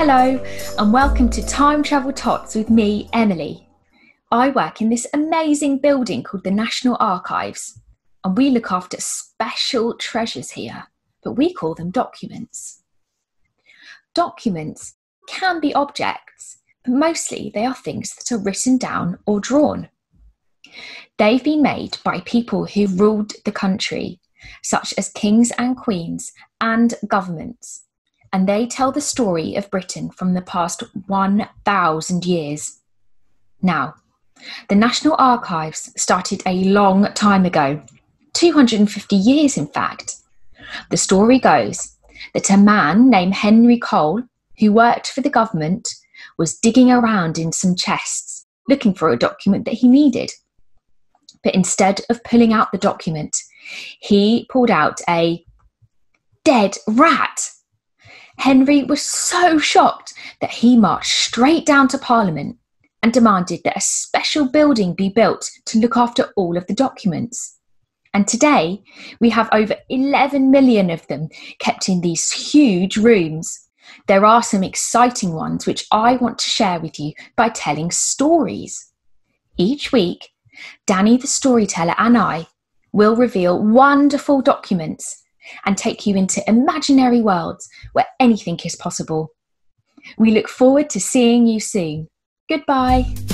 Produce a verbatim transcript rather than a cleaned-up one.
Hello and welcome to Time Travel Tots with me, Emily. I work in this amazing building called the National Archives, and we look after special treasures here, but we call them documents. Documents can be objects, but mostly they are things that are written down or drawn. They've been made by people who ruled the country, such as kings and queens and governments. And they tell the story of Britain from the past one thousand years. Now, the National Archives started a long time ago, two hundred fifty years in fact. The story goes that a man named Henry Cole, who worked for the government, was digging around in some chests, looking for a document that he needed. But instead of pulling out the document, he pulled out a dead rat. Henry was so shocked that he marched straight down to Parliament and demanded that a special building be built to look after all of the documents. And today, we have over eleven million of them kept in these huge rooms. There are some exciting ones which I want to share with you by telling stories. Each week, Danny the storyteller and I will reveal wonderful documents and take you into imaginary worlds where anything is possible. We look forward to seeing you soon. Goodbye.